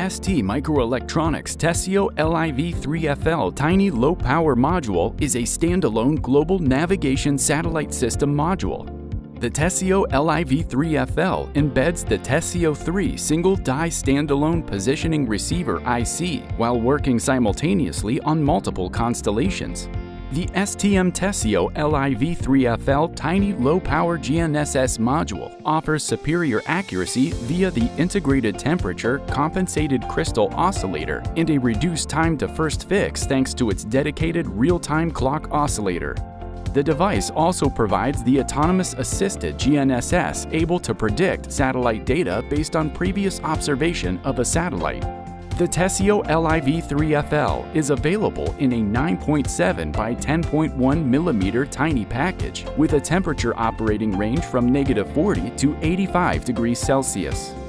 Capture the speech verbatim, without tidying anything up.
S T Microelectronics Tessio L I V three F L Tiny Low Power Module is a standalone global navigation satellite system module. The Tessio L I V three F L embeds the Tessio three single-die standalone positioning receiver I C while working simultaneously on multiple constellations. The S T M Tessio L I V three F L Tiny Low Power G N S S module offers superior accuracy via the integrated temperature compensated crystal oscillator and a reduced time to first fix thanks to its dedicated real-time clock oscillator. The device also provides the autonomous assisted G N S S able to predict satellite data based on previous observation of a satellite. The Tessio L I V three F L is available in a nine point seven by ten point one millimeter tiny package with a temperature operating range from negative forty to eighty-five degrees Celsius.